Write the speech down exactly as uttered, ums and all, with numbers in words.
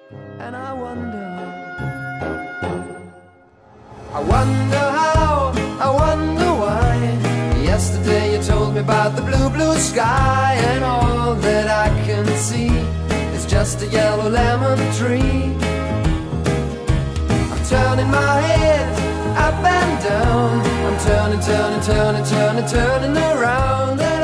and I wonder, I wonder how, I wonder why. Yesterday you told me about the blue, blue sky, and all that I can see is just a yellow lemon tree. I'm turning my head up and down, I'm turning, turning, turning, turning, turning around.